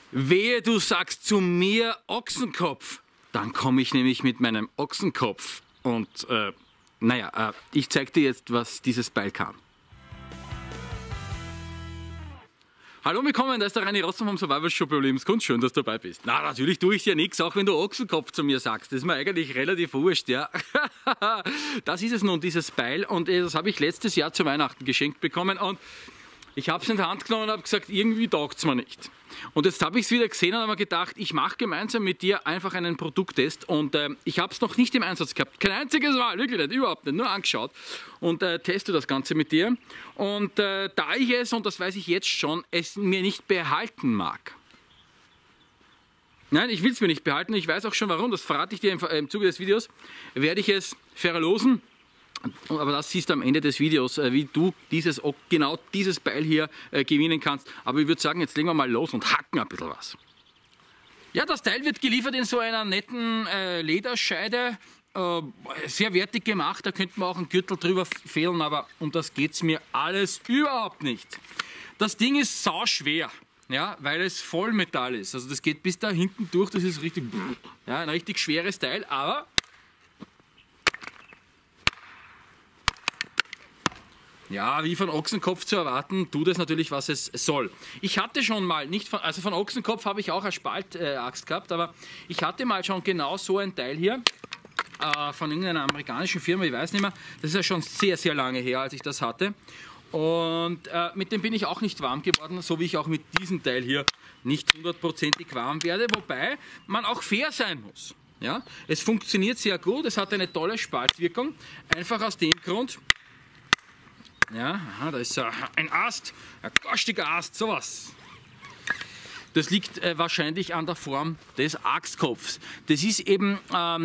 Wehe, du sagst zu mir Ochsenkopf. Dann komme ich nämlich mit meinem Ochsenkopf. Und naja, ich zeig dir jetzt, was dieses Beil kann. Hallo, willkommen, da ist der Reini Rossum vom Survival Shop Überlebenskunst. Schön, dass du dabei bist. Na, natürlich tue ich dir nichts, auch wenn du Ochsenkopf zu mir sagst. Das ist mir eigentlich relativ wurscht, ja. Das ist es nun, dieses Beil. Und das habe ich letztes Jahr zu Weihnachten geschenkt bekommen. Und ich habe es in die Hand genommen und habe gesagt, irgendwie taugt es mir nicht. Und jetzt habe ich es wieder gesehen und habe mir gedacht, ich mache gemeinsam mit dir einfach einen Produkttest. Und ich habe es noch nicht im Einsatz gehabt. Kein einziges Mal, wirklich nicht, überhaupt nicht, nur angeschaut. Und teste das Ganze mit dir. Und da ich es, und das weiß ich jetzt schon, es mir nicht behalten mag. Nein, ich will es mir nicht behalten. Ich weiß auch schon warum, das verrate ich dir im Zuge des Videos. Werde ich es verlosen. Aber das siehst du am Ende des Videos, wie du genau dieses Beil hier gewinnen kannst. Aber ich würde sagen, jetzt legen wir mal los und hacken ein bisschen was. Ja, das Teil wird geliefert in so einer netten Lederscheide. Sehr wertig gemacht, da könnte man auch einen Gürtel drüber fehlen, aber um das geht es mir alles überhaupt nicht. Das Ding ist sauschwer, ja, weil es Vollmetall ist. Also das geht bis da hinten durch, das ist richtig, ja, ein richtig schweres Teil, aber ja, wie von Ochsenkopf zu erwarten, tut es natürlich, was es soll. Ich hatte schon mal, also von Ochsenkopf habe ich auch eine Spaltaxt gehabt, aber ich hatte mal schon genau so ein Teil hier von irgendeiner amerikanischen Firma, ich weiß nicht mehr. Das ist ja schon sehr, sehr lange her, als ich das hatte. Und mit dem bin ich auch nicht warm geworden, so wie ich auch mit diesem Teil hier nicht hundertprozentig warm werde, wobei man auch fair sein muss. Ja? Es funktioniert sehr gut, es hat eine tolle Spaltwirkung, einfach aus dem Grund. Ja, aha, da ist ein Ast, ein garstiger Ast, sowas. Das liegt wahrscheinlich an der Form des Axtkopfs. Das ist eben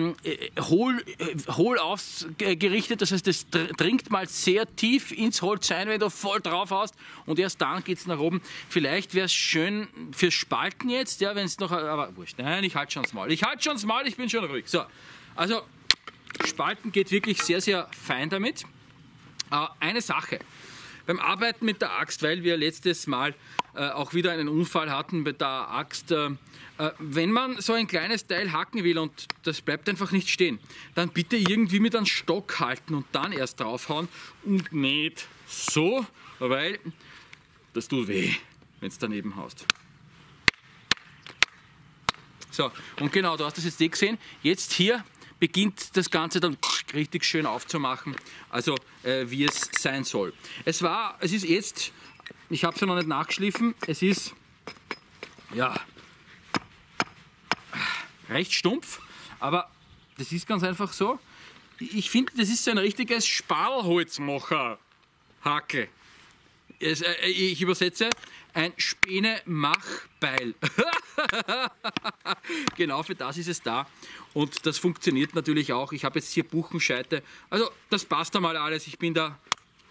hohl ausgerichtet, das heißt, das dringt mal sehr tief ins Holz ein, wenn du voll drauf hast und erst dann geht es nach oben. Vielleicht wäre es schön fürs Spalten jetzt, ja, wenn es noch, aber wurscht. Nein, ich halte schon das Maul. Ich bin schon ruhig. So, also Spalten geht wirklich sehr, sehr fein damit. Eine Sache, beim Arbeiten mit der Axt, weil wir letztes Mal auch wieder einen Unfall hatten mit der Axt, wenn man so ein kleines Teil hacken will und das bleibt einfach nicht stehen, dann bitte irgendwie mit einem Stock halten und dann erst draufhauen und nicht so, weil das tut weh, wenn es daneben haust. So, und genau, du hast das jetzt gesehen, jetzt hier beginnt das Ganze dann richtig schön aufzumachen, also wie es sein soll. Es ist jetzt, ich habe es ja noch nicht nachgeschliffen, es ist ja recht stumpf, aber das ist ganz einfach so. Ich finde, das ist so ein richtiges Sparlholzmacher-Hackel. Ich übersetze, ein Späne-Machbeil. Genau für das ist es da. Und das funktioniert natürlich auch. Ich habe jetzt hier Buchenscheite. Also das passt einmal alles. Ich bin da.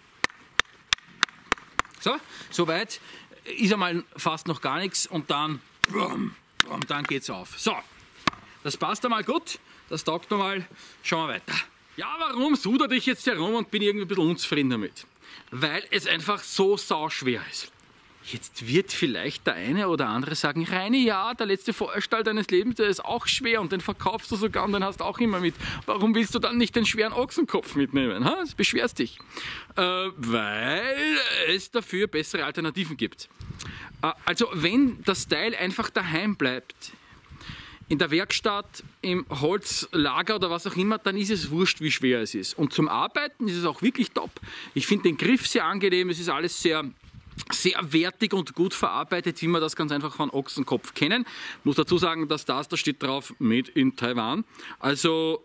So, soweit ist einmal fast noch gar nichts und dann geht es auf. So, das passt einmal gut. Das taugt nochmal. Schauen wir weiter. Ja, warum sudere ich jetzt herum und bin irgendwie ein bisschen unzufrieden damit? Weil es einfach so sauschwer ist. Jetzt wird vielleicht der eine oder andere sagen, Reini, ja, der letzte Feuerstahl deines Lebens, der ist auch schwer und den verkaufst du sogar und den hast du auch immer mit. Warum willst du dann nicht den schweren Ochsenkopf mitnehmen? Ha? Das beschwerst dich. Weil es dafür bessere Alternativen gibt. Also wenn das Teil einfach daheim bleibt, in der Werkstatt, im Holzlager oder was auch immer, dann ist es wurscht, wie schwer es ist. Und zum Arbeiten ist es auch wirklich top. Ich finde den Griff sehr angenehm, es ist alles sehr wertig und gut verarbeitet, wie wir das ganz einfach von Ochsenkopf kennen. Ich muss dazu sagen, dass da steht drauf Made in Taiwan. Also,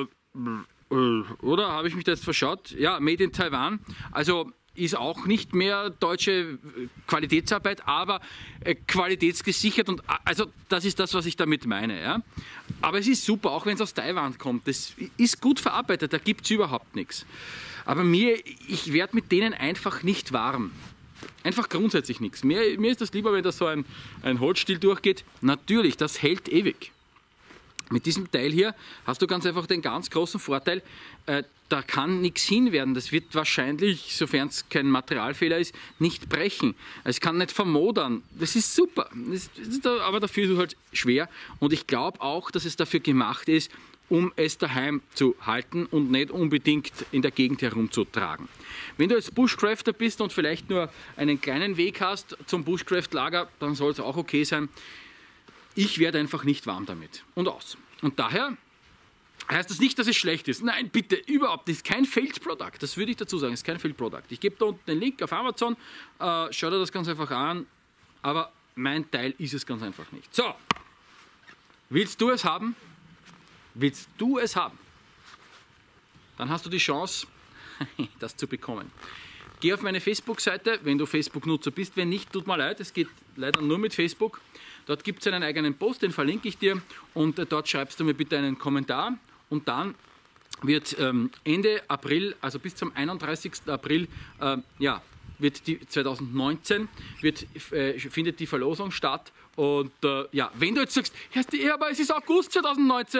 oder habe ich mich da jetzt verschaut? Ja, Made in Taiwan. Also ist auch nicht mehr deutsche Qualitätsarbeit, aber qualitätsgesichert. Und also das ist das, was ich damit meine. Ja? Aber es ist super, auch wenn es aus Taiwan kommt. Das ist gut verarbeitet, da gibt es überhaupt nichts. Aber ich werde mit denen einfach nicht warm. Einfach grundsätzlich nichts. Mir ist das lieber, wenn da so ein Holzstiel durchgeht. Natürlich, das hält ewig. Mit diesem Teil hier hast du ganz einfach den ganz großen Vorteil, da kann nichts hin werden. Das wird wahrscheinlich, sofern es kein Materialfehler ist, nicht brechen. Es kann nicht vermodern. Das ist super. Aber dafür ist es halt schwer. Und ich glaube auch, dass es dafür gemacht ist, um es daheim zu halten und nicht unbedingt in der Gegend herumzutragen. Wenn du jetzt Bushcrafter bist und vielleicht nur einen kleinen Weg hast zum Bushcraft-Lager, dann soll es auch okay sein. Ich werde einfach nicht warm damit. Und aus. Und daher heißt das nicht, dass es schlecht ist. Nein, bitte, überhaupt nicht. Kein Failed Product. Das würde ich dazu sagen. Es ist kein Failed Product. Ich gebe da unten den Link auf Amazon. Schau dir das ganz einfach an. Aber mein Teil ist es ganz einfach nicht. So. Willst du es haben? Willst du es haben? Dann hast du die Chance, das zu bekommen. Geh auf meine Facebook-Seite, wenn du Facebook-Nutzer bist. Wenn nicht, tut mir leid. Es geht leider nur mit Facebook. Dort gibt es einen eigenen Post, den verlinke ich dir und dort schreibst du mir bitte einen Kommentar und dann wird Ende April, also bis zum 31. April, wird die 2019 findet die Verlosung statt und wenn du jetzt sagst, aber es ist August 2019,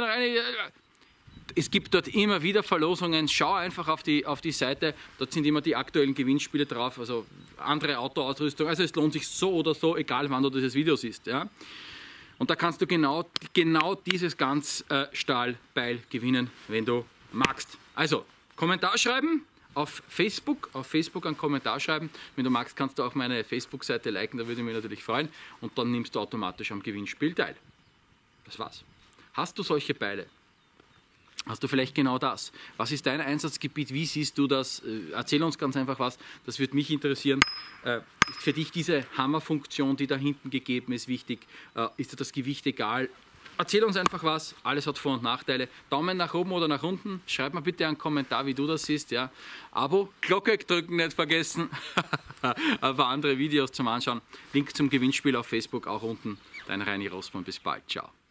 es gibt dort immer wieder Verlosungen, schau einfach auf die Seite, dort sind immer die aktuellen Gewinnspiele drauf, also andere Autoausrüstung, also es lohnt sich so oder so, egal wann du dieses Video siehst. Ja? Und da kannst du genau dieses ganz Stahlbeil gewinnen, wenn du magst. Also, Kommentar schreiben auf Facebook einen Kommentar schreiben, wenn du magst, kannst du auch meine Facebook-Seite liken, da würde ich mich natürlich freuen und dann nimmst du automatisch am Gewinnspiel teil. Das war's. Hast du solche Beile? Hast du vielleicht genau das? Was ist dein Einsatzgebiet? Wie siehst du das? Erzähl uns ganz einfach was. Das würde mich interessieren. Ist für dich diese Hammerfunktion, die da hinten gegeben ist, wichtig? Ist dir das Gewicht egal? Erzähl uns einfach was. Alles hat Vor- und Nachteile. Daumen nach oben oder nach unten. Schreib mir bitte einen Kommentar, wie du das siehst. Ja. Abo, Glocke drücken nicht vergessen. Ein paar andere Videos zum Anschauen. Link zum Gewinnspiel auf Facebook auch unten. Dein Reini Rossmann. Bis bald. Ciao.